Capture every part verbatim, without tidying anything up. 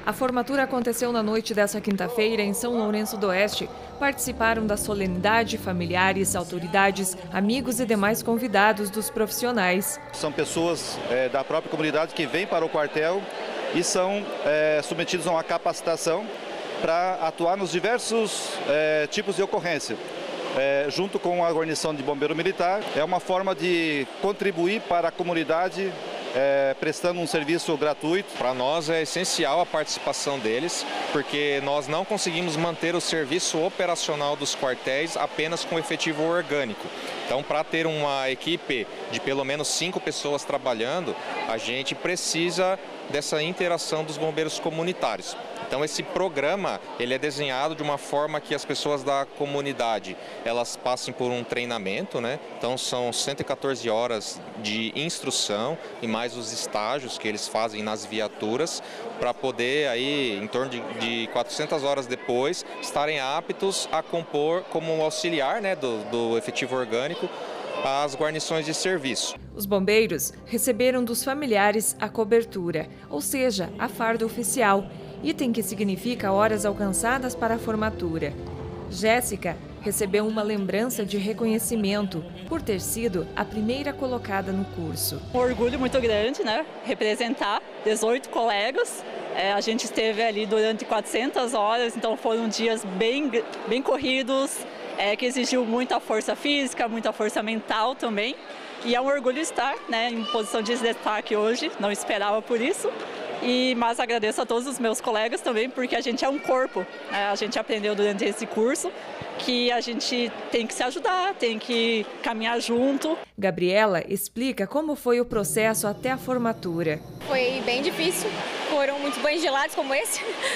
A formatura aconteceu na noite desta quinta-feira em São Lourenço do Oeste. Participaram da solenidade familiares, autoridades, amigos e demais convidados dos profissionais. São pessoas é, da própria comunidade que vêm para o quartel e são é, submetidos a uma capacitação para atuar nos diversos é, tipos de ocorrência. É, junto com a guarnição de bombeiro militar, é uma forma de contribuir para a comunidade, É, prestando um serviço gratuito. Para nós é essencial a participação deles, porque nós não conseguimos manter o serviço operacional dos quartéis apenas com efetivo orgânico. Então, para ter uma equipe de pelo menos cinco pessoas trabalhando, a gente precisa dessa interação dos bombeiros comunitários. Então, esse programa ele é desenhado de uma forma que as pessoas da comunidade elas passem por um treinamento, né? Então, são cento e quatorze horas de instrução e mais os estágios que eles fazem nas viaturas para poder aí em torno de, de quatrocentas horas depois estarem aptos a compor como um auxiliar, né, do, do efetivo orgânico as guarnições de serviço. Os bombeiros receberam dos familiares a cobertura, ou seja, a farda oficial, item que significa horas alcançadas para a formatura. Jéssica recebeu uma lembrança de reconhecimento por ter sido a primeira colocada no curso. Um orgulho muito grande, né? Representar dezoito colegas. É, a gente esteve ali durante quatrocentas horas, então foram dias bem, bem corridos, é, que exigiu muita força física, muita força mental também. E é um orgulho estar, né, em posição de destaque hoje, não esperava por isso. E, mas agradeço a todos os meus colegas também, porque a gente é um corpo. Né? A gente aprendeu durante esse curso que a gente tem que se ajudar, tem que caminhar junto. Gabriela explica como foi o processo até a formatura. Foi bem difícil, foram muitos banhos gelados como esse,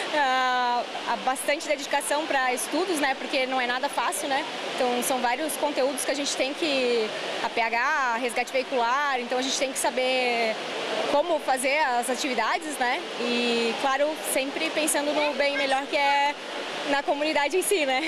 há bastante dedicação para estudos, né? Porque não é nada fácil, né? Então são vários conteúdos que a gente tem que, a P H, resgate veicular, então a gente tem que saber como fazer as atividades, né? E, claro, sempre pensando no bem melhor que é na comunidade em si, né?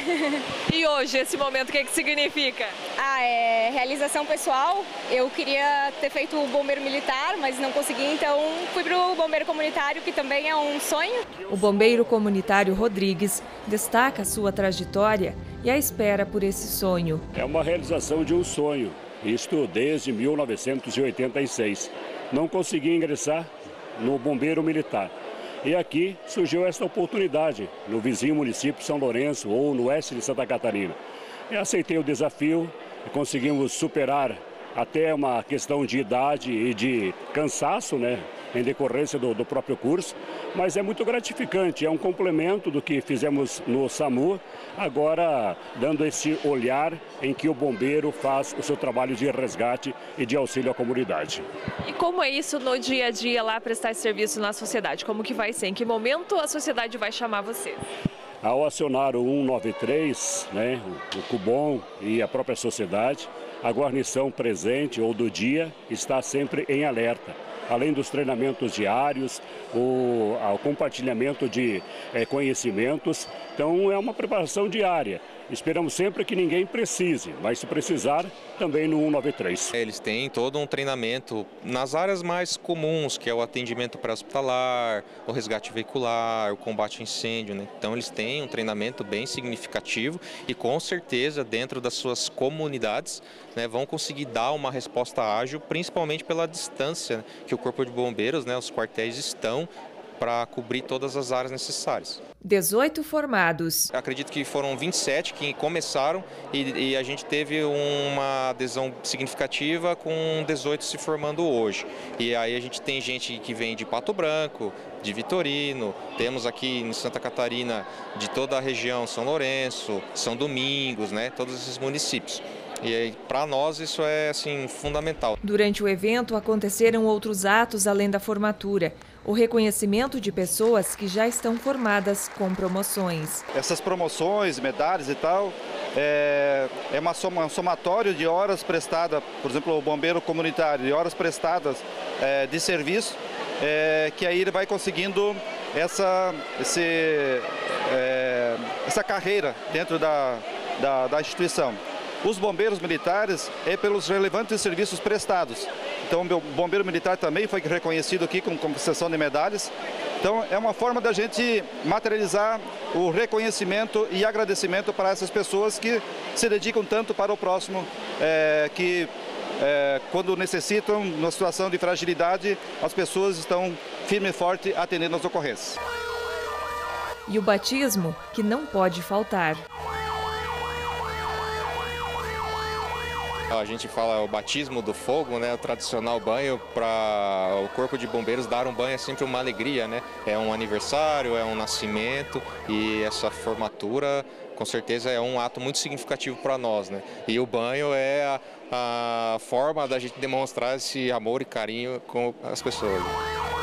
E hoje, esse momento, o que, que significa? Ah, é realização pessoal. Eu queria ter feito o bombeiro militar, mas não consegui, então fui para o bombeiro comunitário, que também é um sonho. O bombeiro comunitário Rodrigues destaca sua trajetória e a espera por esse sonho. É uma realização de um sonho, isto desde mil novecentos e oitenta e seis. Não consegui ingressar no bombeiro militar. E aqui surgiu esta oportunidade, no vizinho município de São Lourenço ou no oeste de Santa Catarina. Eu aceitei o desafio e conseguimos superar até uma questão de idade e de cansaço, né, em decorrência do, do próprio curso, mas é muito gratificante, é um complemento do que fizemos no SAMU, agora dando esse olhar em que o bombeiro faz o seu trabalho de resgate e de auxílio à comunidade. E como é isso no dia a dia lá, prestar esse serviço na sociedade? Como que vai ser? Em que momento a sociedade vai chamar você? Ao acionar o cento e noventa e três, né, o CUBOM e a própria sociedade, a guarnição presente ou do dia está sempre em alerta. Além dos treinamentos diários, o, o compartilhamento de é, conhecimentos. Então, é uma preparação diária. Esperamos sempre que ninguém precise, mas se precisar, também no cento e noventa e três. Eles têm todo um treinamento nas áreas mais comuns, que é o atendimento pré-hospitalar, o resgate veicular, o combate a incêndio, né? Então, eles têm um treinamento bem significativo e, com certeza, dentro das suas comunidades, né, vão conseguir dar uma resposta ágil, principalmente pela distância, né, que o Corpo de Bombeiros, né, os quartéis estão para cobrir todas as áreas necessárias. dezoito formados. Eu acredito que foram vinte e sete que começaram e, e a gente teve uma adesão significativa com dezoito se formando hoje. E aí a gente tem gente que vem de Pato Branco, de Vitorino, temos aqui em Santa Catarina de toda a região, São Lourenço, São Domingos, né, todos esses municípios. E para nós isso é assim fundamental. Durante o evento aconteceram outros atos além da formatura. O reconhecimento de pessoas que já estão formadas com promoções. Essas promoções, medalhas e tal, é, é uma soma, um somatório de horas prestadas, por exemplo, o bombeiro comunitário, de horas prestadas é, de serviço, é, que aí ele vai conseguindo essa, esse, é, essa carreira dentro da, da, da instituição. Os bombeiros militares é pelos relevantes serviços prestados. Então, o bombeiro militar também foi reconhecido aqui com concessão de medalhas Então é uma forma da gente materializar o reconhecimento e agradecimento para essas pessoas que se dedicam tanto para o próximo, é, que é, quando necessitam, numa situação de fragilidade, as pessoas estão firme e forte atendendo às ocorrências. E o batismo, que não pode faltar. A gente fala o batismo do fogo, né? O tradicional banho. Para o Corpo de Bombeiros, dar um banho é sempre uma alegria, né? É um aniversário, é um nascimento, e essa formatura com certeza é um ato muito significativo para nós, né? E o banho é a, a forma da gente demonstrar esse amor e carinho com as pessoas.